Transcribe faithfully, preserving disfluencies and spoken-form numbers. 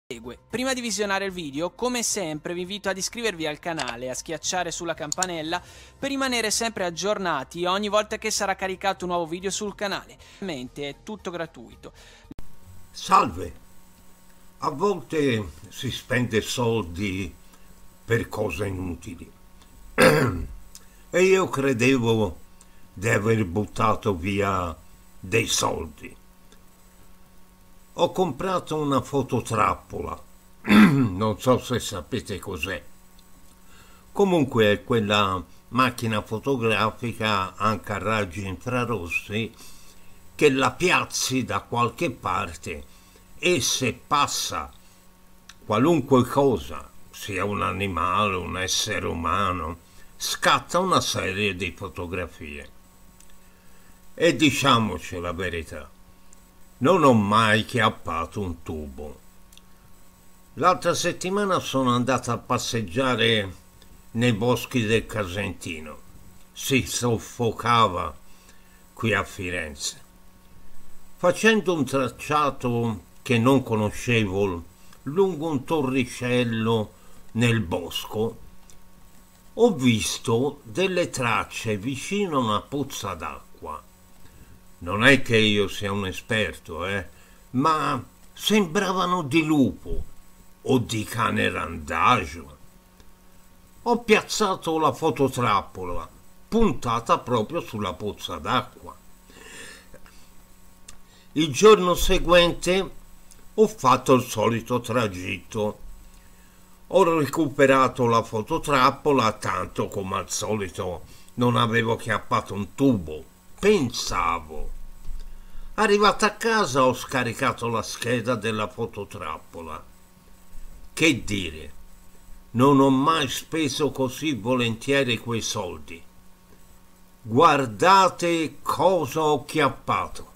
Segue. Prima di visionare il video, come sempre vi invito ad iscrivervi al canale e a schiacciare sulla campanella per rimanere sempre aggiornati ogni volta che sarà caricato un nuovo video sul canale. Ovviamente è tutto gratuito. Salve! A volte si spende soldi per cose inutili e io credevo di aver buttato via dei soldi. Ho comprato una fototrappola, non so se sapete cos'è. Comunque è quella macchina fotografica anche a raggi infrarossi che la piazzi da qualche parte e se passa qualunque cosa, sia un animale, un essere umano, scatta una serie di fotografie. E diciamoci la verità, non ho mai chiappato un tubo. L'altra settimana sono andata a passeggiare nei boschi del Casentino. Si soffocava qui a Firenze. Facendo un tracciato che non conoscevo lungo un torricello nel bosco, ho visto delle tracce vicino a una pozza d'acqua. Non è che io sia un esperto, eh, ma sembravano di lupo o di cane randagio. Ho piazzato la fototrappola puntata proprio sulla pozza d'acqua. Il giorno seguente ho fatto il solito tragitto. Ho recuperato la fototrappola, tanto come al solito non avevo chiappato un tubo. Pensavo. Arrivato a casa ho scaricato la scheda della fototrappola. Che dire, non ho mai speso così volentieri quei soldi. Guardate cosa ho chiappato.